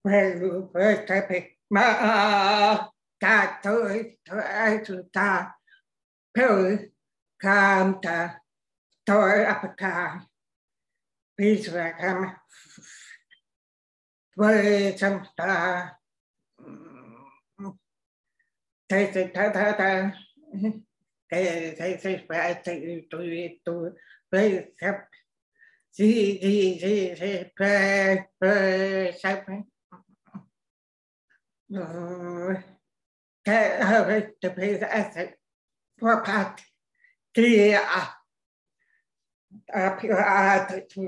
về cái mà ta tôi ai chúng ta theo cam ta tôi áp ta bây giờ cam với chúng ta thầy thầy phải tôi với sắp gì phải sắp cái hơi tập thể sẽ qua phát kia tự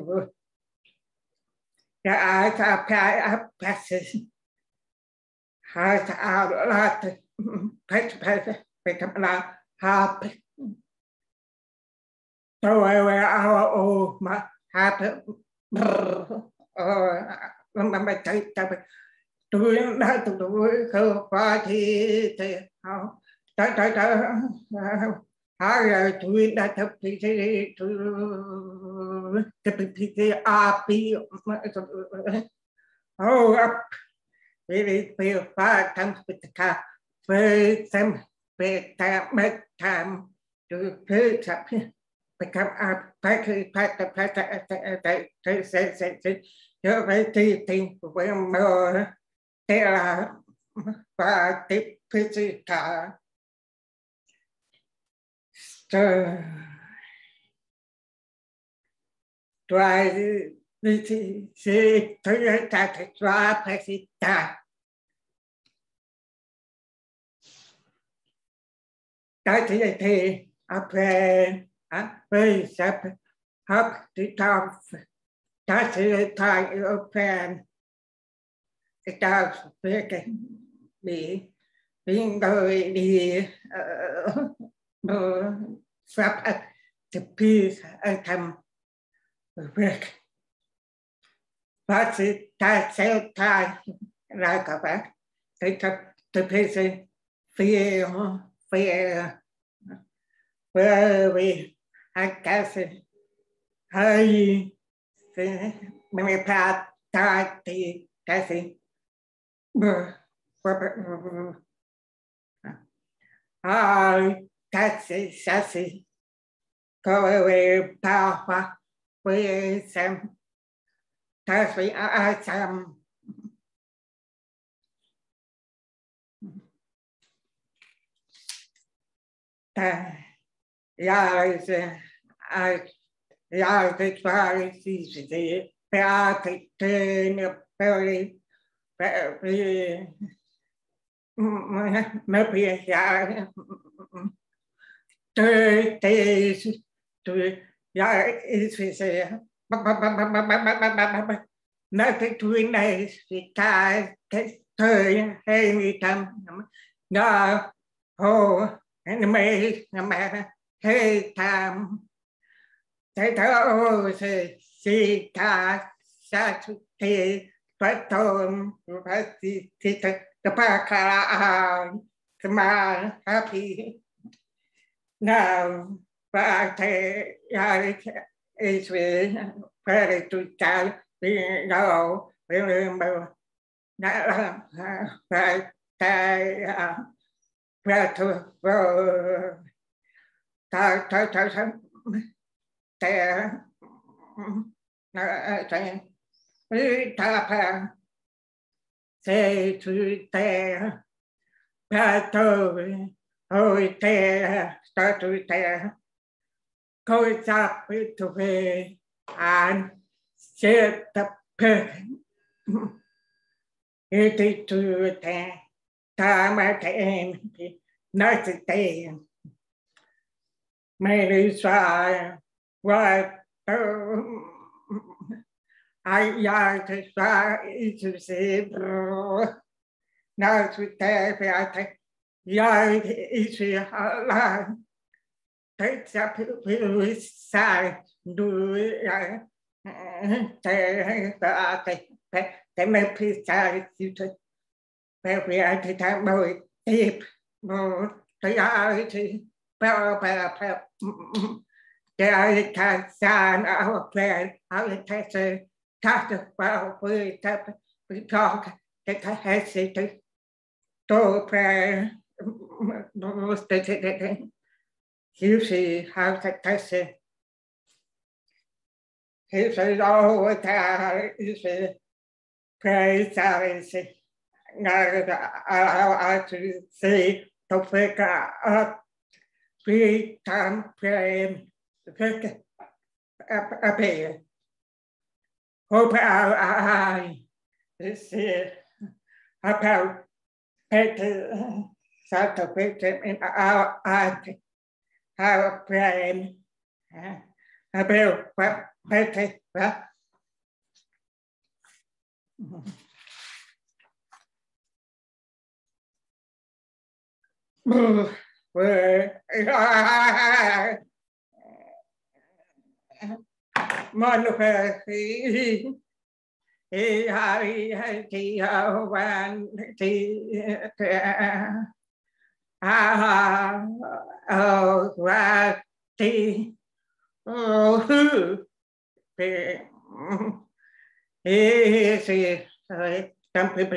cái passes hai thảo là phải cầm là hạp tôi ô mà hạp mà thấy tôi đã tôi không qua thì họ tới hai rồi tôi đã tập thì tôi tập thì api up vì phải tham gia phải xem về tham từ từ sắp phải cầm phải sẽ nhớ về thì với mơ thế là và tiếp cả rồi thì tôi ta phải ra phải ta thì về sắp hấp thì ta sẽ thay open cái ta về cái bị người đi sắp thì peace thầm việc và ta sẽ thay ra các bạn thì tập peace phía vì hai cái hay mình phải ta thì cái gì cái gì sẽ gì có về bao hoa về xem ta phải ai xem ta ya cái phải gì phải cái tên phải nó bị ya tôi ya is nói cái chuyện này thì cái thời hay người tâm nó hồ nó mày hay tham thế thôi thì ta sa thì phải tôm phải thì cái ba cả mà happy nào và thế ya is phải tụi ta đi đâu remember đã phải cái phải thôi ta phải thế tụi ta phải thôi hồi ta tụi ta coi ra với tụi về anh sẽ tập thì tụi ta mà các em nói thực tế mày đi xa và ai thì xa ít sẽ nói thực tế phải thấy ai thì ít sẽ là thấy sẽ phải sai đuôi thế mà phải sai thì phải ai thì tham bồi tiếp thì ai thì phải cái ta san ở về ở thế sẽ ta được vào với ta cho cái hết gì thì tôi phải hiểu gì how cái gì hiểu gì đâu ta hiểu gì phải sao gì ngài à gì tôi phải cả vì tham phèn cái bề hộp ai gì about pet sort of pet in our art have a brain about pet thì van thì và thì thì tâm cái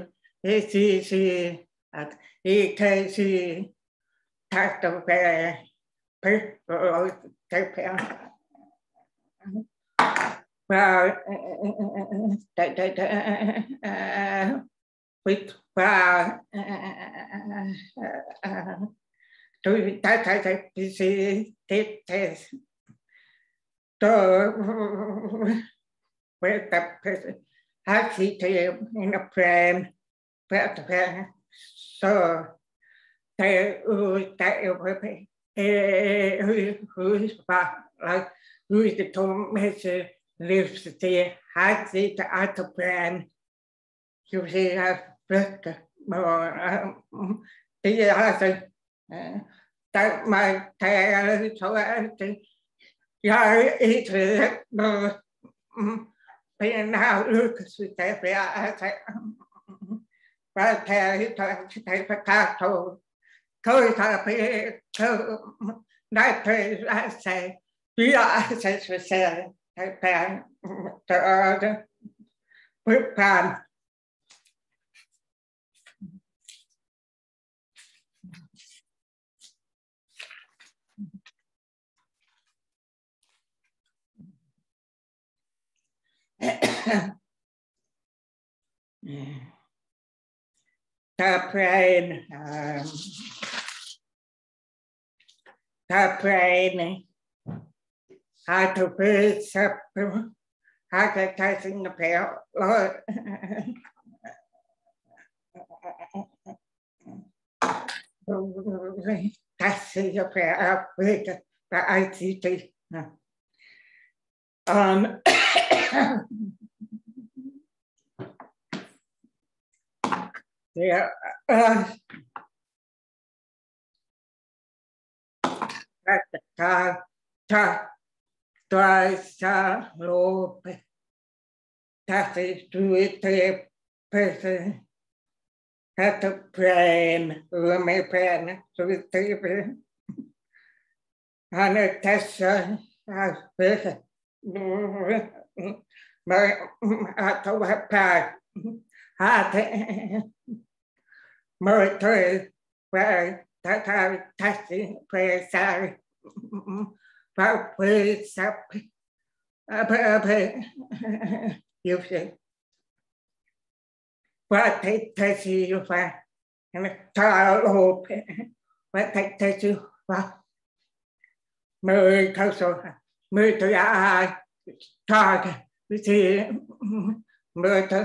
thì thì thật về phải và và tôi thấy thì tôi phải tập hát sĩ thì nó phèn phải so tại tại phải và là thì thông hết lives thì hát sĩ tại art brand you see rất mà thì là tại mà thầy số thì giờ ít thì nào được sự thể phải và thầy phải ca thôi thôi thầy phải đại thầy sẽ tuy là sẽ phải quyết phản ta brain how to be how to take in the pair taxi the pair with the ICT yeah ta lô ta sẽ đuổi theo person ta tập brain mấy brain đuổi theo anh ta sẽ person mà tao hát bài thế mới thôi và ta sẽ phải sai và phải sắp yêu gì và thấy gì và ta lộp và thấy gì và mới thao số mới tôi ai ta thì mới tôi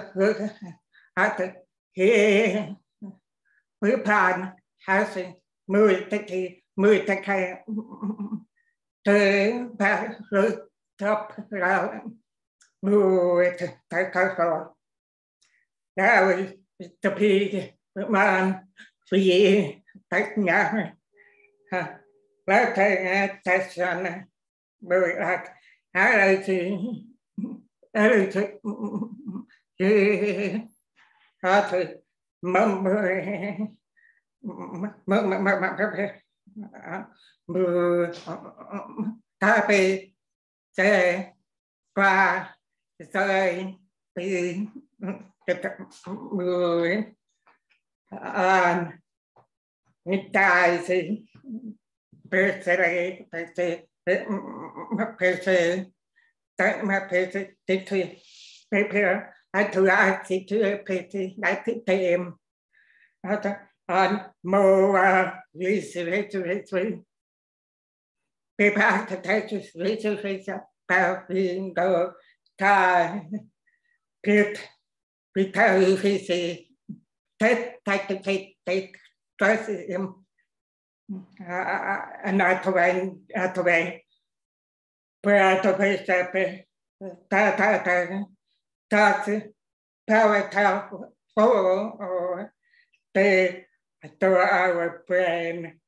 thì mới bàn hay gì mới hay tới ba rồi top là mới thấy cao rồi rồi tập đi mà vì cách nhà là thầy sản bởi là hay là thì ha thì mầm ta bị sẽ qua rồi bị người người ta thì tại mà thì ai thử ai thì thì đại thì em mô lý sự people take to research about being the pit because he take trust him and I to way where to pay ta power for they to our brain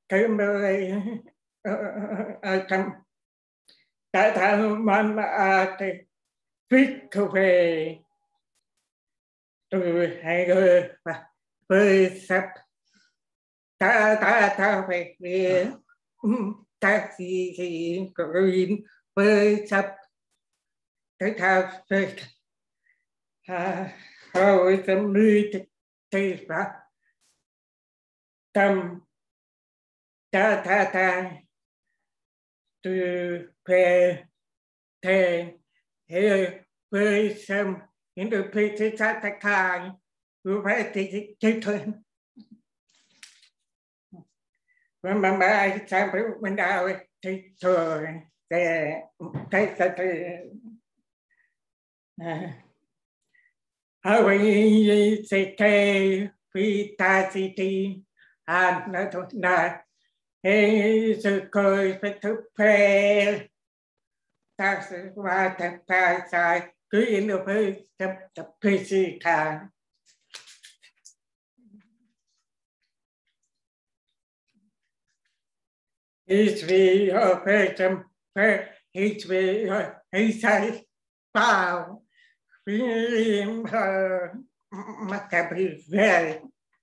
ta man thì viết về từ hai người và với sắp ta về ta thì green với sắp tới thao về rồi tâm lý thì và tâm ta từ về thề hệ với sâm những được phi thị xã thạch hàng vừa phải thì chơi thôi mà ai sang với mình đào thì thừa để thấy ở vậy sẽ kê phi ta si ti nó thôi là sự cười phải thức phê ta sẽ qua tập phá sai cứ yên được với tập phê si thà ít vì ở phê chấm phê ít vì ấy sai bao vì mà ta bị về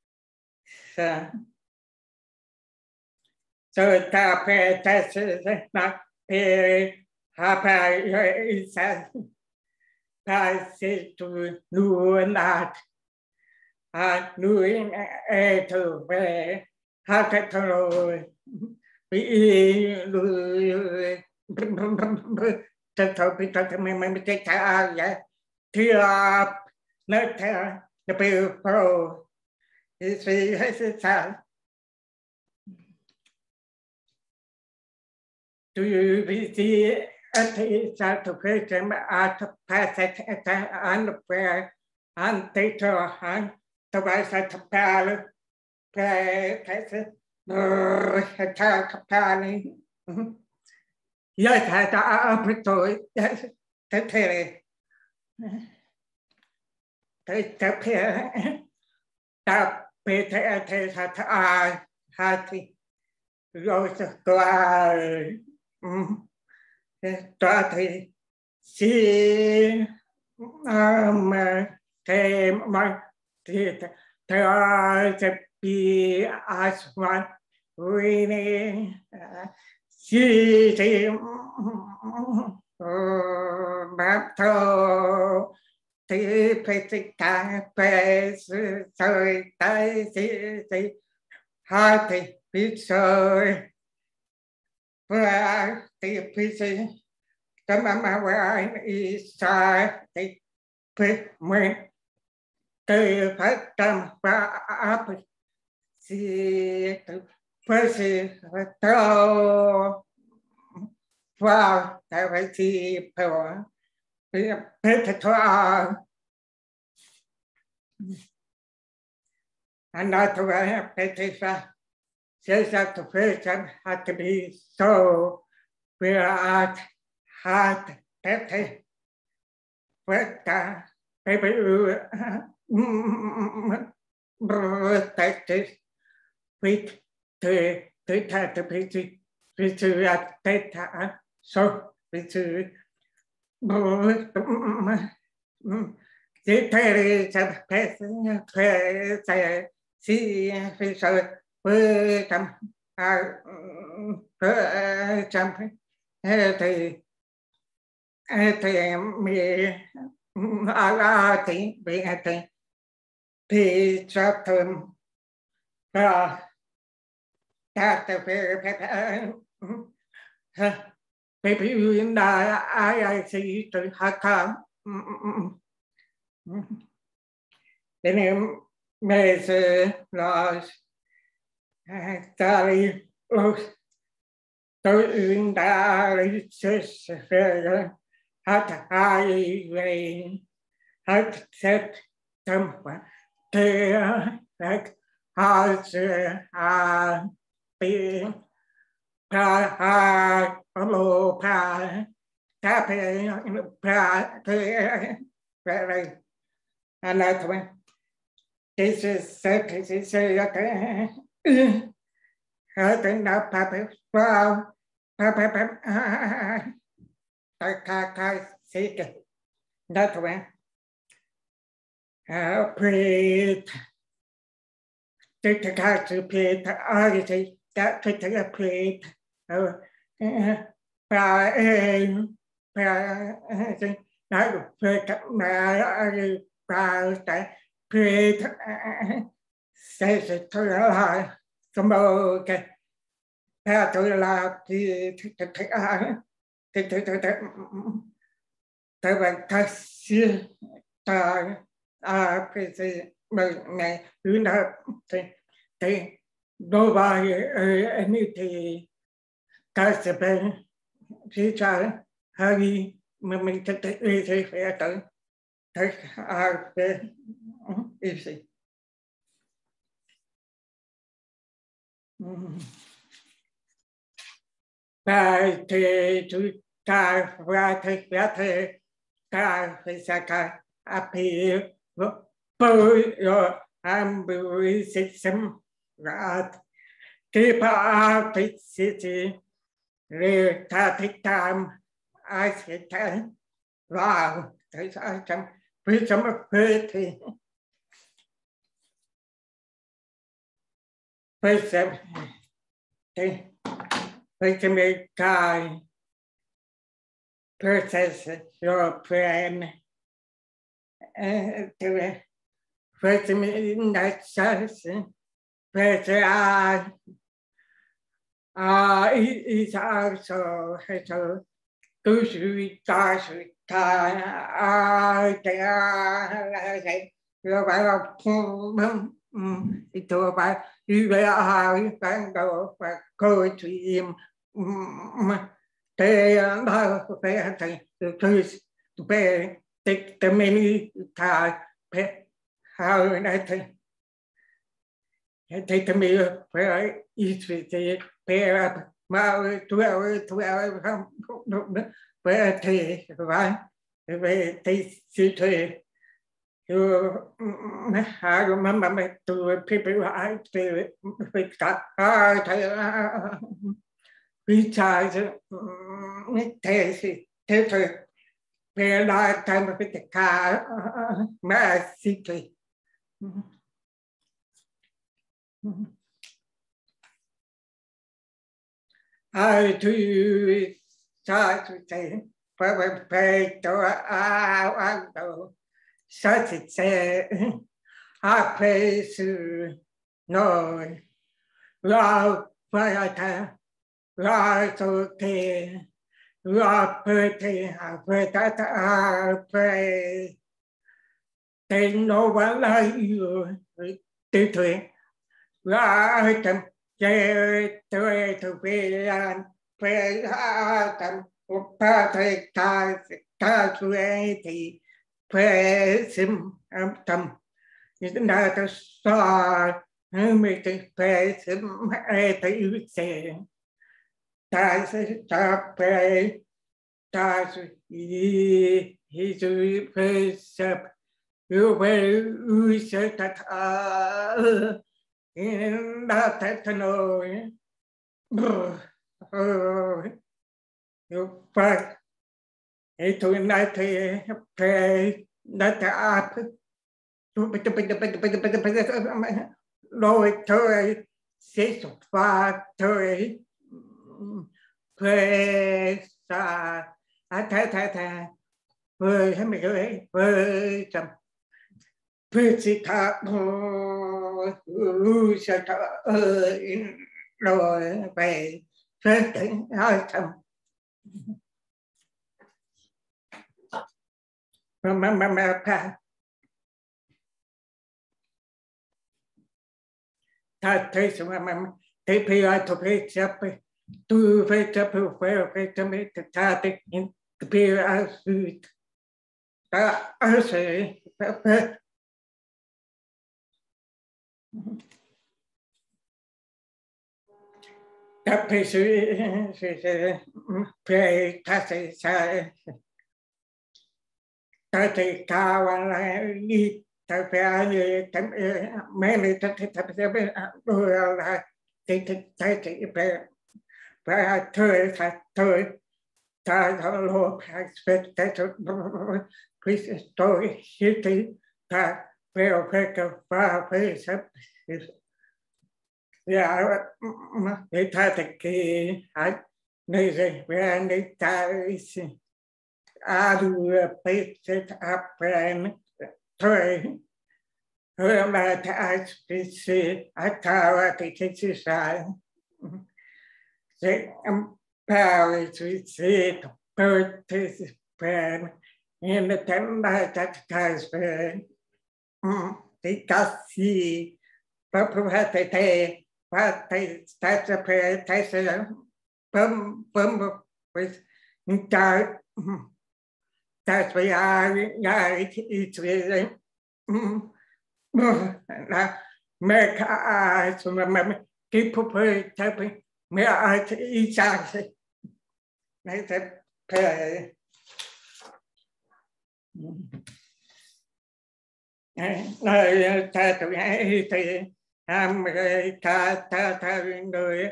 rồi ta phê ta sẽ mặc phê hạ phê isa ta sẽ tu nuôi nát nuôi thử về hạ cái thôi bị nuôi thật thật bị thật mình cái thà vậy thì nó thà nó bị pro thì hay sao tu bị thì sao thực hiện cái mà tập phá sẽ ăn về ăn tây cho ăn tập bài sẽ tập phá luôn cái sẽ thà tập phá này giờ thà ta biết rồi thế tập phá tập về thế thà thì rồi qua thì si mà thế mà thì theo sẽ bị asman winning si thì mà thâu thì phải cả phải rồi tay thì hai thì biết rồi và thì phải cái mà anh sai thì phải mình từ phải trầm và áp thì phải thâu vào tại phải thì phải thâu anh nói thôi phải thì sao sẽ ra to phải had to be so we are hard that ta baby protected with the to be to data so to thế thì sẽ phải si phải sợ với trăm trăm thì em thì bị thì cho thơm và ta phải maybe in the IIC to Hakam. Then Mays Laws Tally Los in the research had high rain had set them like has been hello happy and that one this is this is okay I think now papa wow papa see that one pray take the car to pay I say that take the plate nói về các mẹ và tại về sẽ thôi là cảm ơn cái theo tôi là thì tại vậy ta xưa ta cái gì mình này thứ nào thì đối với anh thì ta sẽ bên khi cha hơi mà mình thực tế thì phải tới thấy về gì và thì chúng ta và thì ta phải sẽ cả api bơi rồi am bơi system ra cái ba thì rồi ta thích tham ai sẽ thấy vào thấy sao trong với trong phê thì phê xem thì phê xem cái process your brain to phê xem that sense phê xem is also so tu sự ta rồi phải là thì tôi phải đi về ban đầu và coi chuyện thế đó phải thì về thì mình thà phải how này thì mình phải ít thì phải mà tôi không được về thì phải về thì sự thì rồi mà tôi people I về cả thầy recharge thế thôi về lại time về cả mà sự thì I to start to say phải cho đồ sao thì sẽ phải sự nói là phải ta là cho thì là phải ta phải tên nó vẫn là yêu tự thuyền là tâm chơi tôi về về tâm ba thầy ta thuê thì thuê sim tâm những cái đó sao mình thì thuê sim thì sẽ ta sẽ thuê ta he thuê sập you will say that in that technology you phải ấy thôi này thì phải đã cả rồi thôi sẽ xuất phát thôi phải sa thay với hay mình với chậm với chỉ thà sẽ thở rồi về với tỉnh hơi chậm mà ta thấy sự mà thấy bây giờ tôi phải chấp tu phải chấp phải chấp ta thấy bây giờ ta ở sẽ ta phải sự phải ta sẽ ta thấy cao là đi ta phải như mấy người ta thấy ta phải đôi là thì ta thì phải thôi ta lo spectator Cristo City ta veo che fa sắp ya để ta thì cái này rồi về này ta adu pet up thôi thôi mà ta sẽ ta thì sai sẽ power to see participant in the tender advertisement. Thì ca sĩ và thể và thầy sẽ thầy sẽ bấm với ta ta phải ai thì là mẹ ai mà cái phụ huynh thầy mẹ ai thì sao này thầy phải ta tụi ấy thì ta người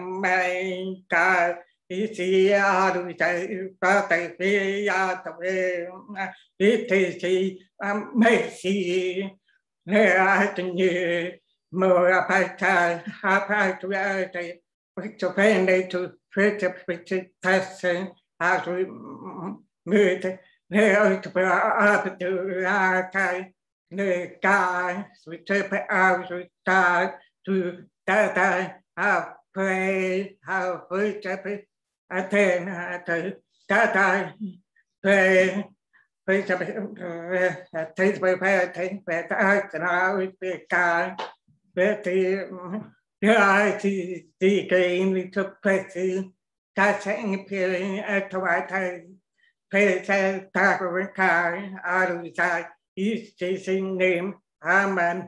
ca ý chí rồi chạy qua tay phía tụi thì mấy gì nè tình như mơ phải ta phải tụi ấy thì cho phép đây tụi phép ta sẽ rồi người thì nè ơi tụi cái nơi ca rồi chơi phải rồi ta phải chơi phải tên ta phải chơi phải ta nào phải ca thì thì cái này chụp phải ta sẽ phải thoại thầy phải ta có ca rồi ta is chasing name. Amen.